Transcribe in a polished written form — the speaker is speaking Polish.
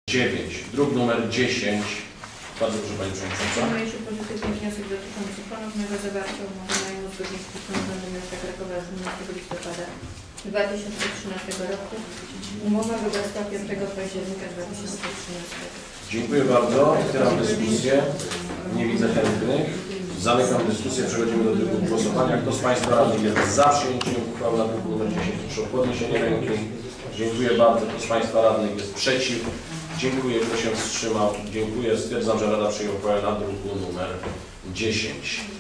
9. Druk numer 10. Bardzo proszę Pani Przewodnicząca. Przyjmuje się pozytywny wniosek dotyczący ponownego zawarcia umowy najmu zgodnie z Urzędem Miasta Krakowa z 12 listopada 2013 roku. Umowa wygasa 5 października 2013. Dziękuję bardzo. Otwieram dyskusję. Nie widzę chętnych. Zamykam dyskusję. Przechodzimy do trybu głosowania. Kto z Państwa radnych jest za przyjęciem uchwały na druku nr 10? Proszę o podniesienie ręki. Dziękuję bardzo. Kto z Państwa radnych jest przeciw? Dziękuję. Kto się wstrzymał? Dziękuję. Stwierdzam, że Rada przyjęła uchwałę na druku nr 10.